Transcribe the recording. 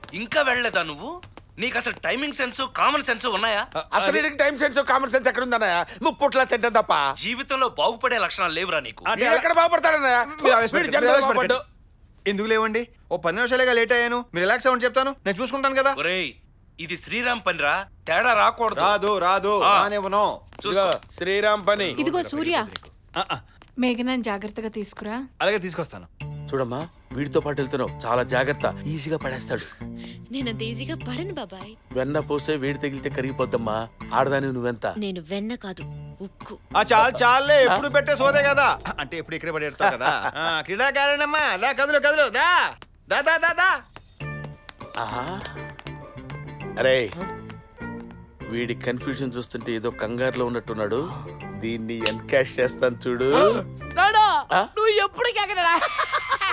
ఇంకా వెళ్ళలేదా నువ్వు? నీకు అసలు టైమింగ్ సెన్స్ కామన్ సెన్స్ ఉన్నాయా? అసలు టైం సెన్స్ కామన్ సెన్స్ ఎక్కడ ఉందన్నయ్య? ముప్పుట్లా తింటాం తప్ప జీవితంలో బాగుపడే లక్షణాలు లేవురా నీకు. ఎక్కడ బాగుపడతాడన్నయ్య? ఎందుకు లేవండి? ఓ 10 నిమిషాలుగా లేట్ అయ్యాను. మీరు రిలాక్స్ అవ్వండి, చెప్తాను, నేను చూసుకుంటాను కదా. ఒరేయ్, ఇది శ్రీరామ్ పనిరా, తేడా రాకూడదు. రాదు రాదు రానివ్వను. శ్రీరామ్ పని. ఇదిగో సూర్య, మేఘనాన్ని జాగ్రత్తగా తీసుకురా. అలాగే తీసుకొస్తాను. చూడమ్మా, వీడితో పాటు వెళ్తున్నావు, చాలా జాగ్రత్త, ఈజీగా పడేస్తాడు. నేనంత ఈజీగా పడను బాబాయ్. వెన్న పోసే వేడి తగిలితే కరిగిపోద్దమ్మా. ఆడదాని నువ్వెంత? నేను వెన్న కాదు, ఉక్కు. చాలు చాలే, ఎప్పుడు పెట్టే సోదే కదా. అంటే ఎప్పుడు ఇక్కడే పడేస్తావు కదా. క్రీడాకారణమ్మా, దా కదులు కదులు, దా దా దా దా దా. అరే, వీడి కన్ఫ్యూజన్ చూస్తుంటే ఏదో కంగారులో ఉన్నట్టున్నాడు. దీన్ని ఎన్కాష్ చేస్తాను చూడు. నువ్వు ఎప్పుడు